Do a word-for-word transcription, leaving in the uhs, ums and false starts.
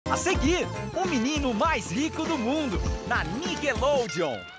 A seguir, o menino mais rico do mundo, na Nickelodeon.